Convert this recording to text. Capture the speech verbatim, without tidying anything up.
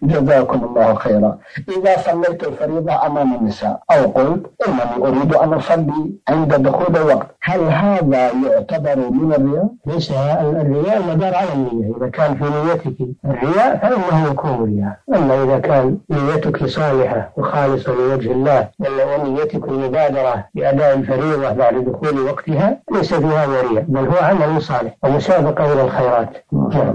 جزاكم الله خيرا. إذا صليت الفريضة أمام النساء أو قلت إنني أريد أن أصلي عند دخول الوقت، هل هذا يعتبر من الرياء؟ ليس الرياء المدار على النية. إذا كان في نيتك الرياء فإنه يكون رياء، أما إذا كان نيتك صالحة وخالصة لوجه الله ونيتك المبادرة بأداء الفريضة بعد دخول وقتها ليس فيها رياء، بل هو عمل صالح ومسابقة إلى الخيرات.